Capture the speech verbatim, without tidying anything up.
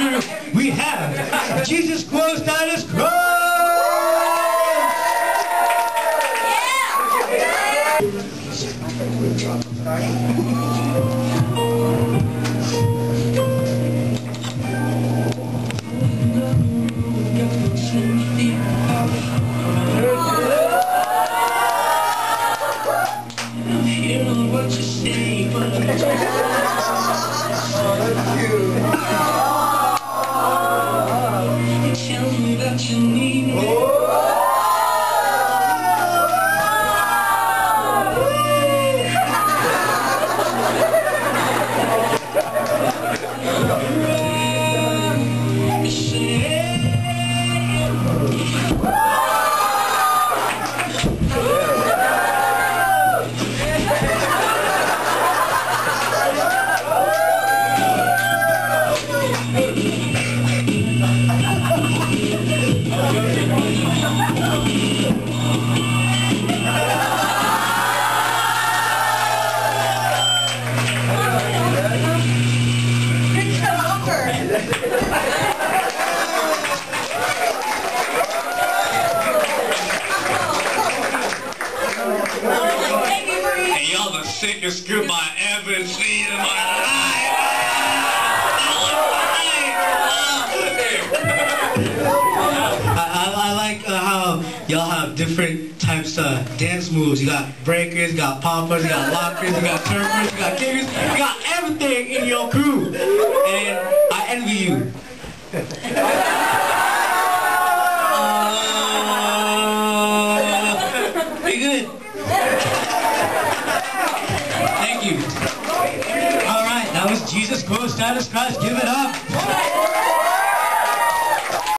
crew, we have Jesus Quo Status Christ! Sickest group I ever seen in my life. I, I, I like uh, how y'all have different types of dance moves. You got breakers, you got poppers, you got lockers, you got turfers, you got kickers. You got everything in your crew. And I envy you. uh, pretty good. Thank you. All right, that was Jesus Quo Status Christ. Give it up.